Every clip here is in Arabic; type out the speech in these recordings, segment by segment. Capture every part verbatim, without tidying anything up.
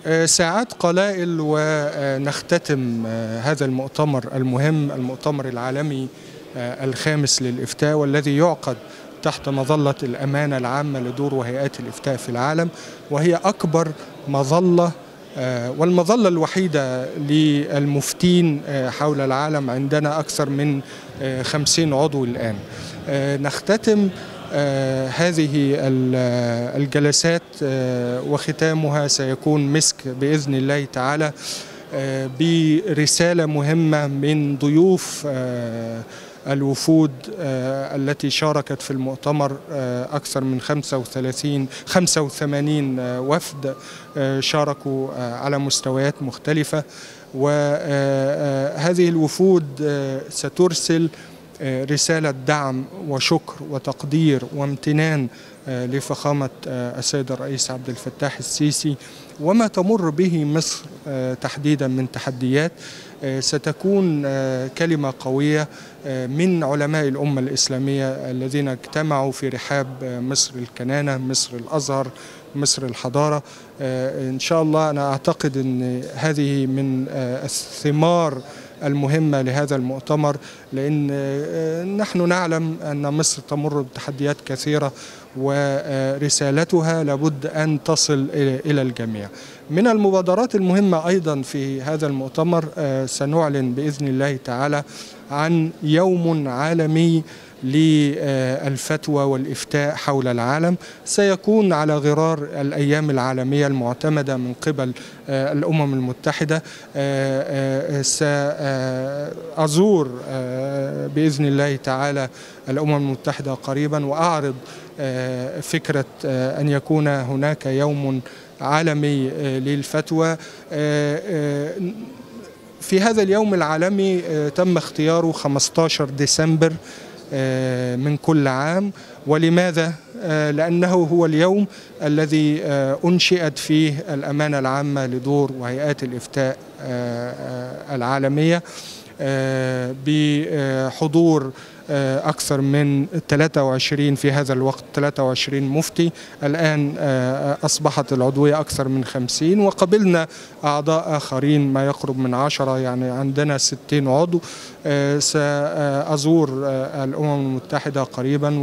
ساعات قلائل ونختتم هذا المؤتمر المهم، المؤتمر العالمي الخامس للإفتاء، والذي يعقد تحت مظلة الأمانة العامة لدور وهيئات الإفتاء في العالم، وهي أكبر مظلة والمظلة الوحيدة للمفتين حول العالم. عندنا أكثر من خمسين عضو الآن. نختتم هذه الجلسات وختامها سيكون مسك بإذن الله تعالى برسالة مهمة من ضيوف الوفود التي شاركت في المؤتمر. أكثر من خمسة وثلاثين خمسة وثمانين وفد شاركوا على مستويات مختلفة، وهذه الوفود سترسل رسالة دعم وشكر وتقدير وامتنان لفخامة السيد الرئيس عبد الفتاح السيسي، وما تمر به مصر تحديدا من تحديات. ستكون كلمة قوية من علماء الأمة الإسلامية الذين اجتمعوا في رحاب مصر الكنانة، مصر الأزهر، مصر الحضارة. إن شاء الله أنا أعتقد أن هذه من الثمار المهمة لهذا المؤتمر، لأن نحن نعلم أن مصر تمر بتحديات كثيرة ورسالتها لابد أن تصل إلى الجميع. من المبادرات المهمة أيضا في هذا المؤتمر سنعلن بإذن الله تعالى عن يوم عالمي للفتوى والإفتاء حول العالم، سيكون على غرار الأيام العالمية المعتمدة من قبل الأمم المتحدة. سأزور بإذن الله تعالى الأمم المتحدة قريبا وأعرض فكرة أن يكون هناك يوم عالمي للفتوى. في هذا اليوم العالمي تم اختياره خمسة عشر ديسمبر من كل عام. ولماذا؟ لأنه هو اليوم الذي أنشئت فيه الأمانة العامة لدور وهيئات الإفتاء العالمية بحضور أكثر من ثلاثة وعشرين في هذا الوقت ثلاثة وعشرين مفتي. الآن أصبحت العضوية أكثر من خمسين، وقبلنا أعضاء آخرين ما يقرب من عشرة، يعني عندنا ستين عضو. سأزور الأمم المتحدة قريبا،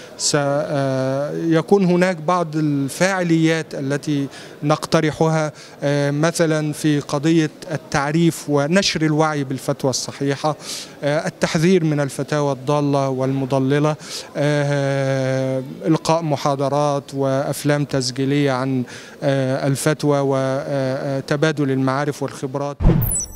وسيكون هناك بعض الفاعليات التي نقترحها، مثلا في قضية التعريف ونشر الوعي بالفتوى الصحيحة، التحذير من الفتاوى الضالة والمضللة، إلقاء محاضرات وأفلام تسجيلية عن الفتوى وتبادل المعارف والخبرات.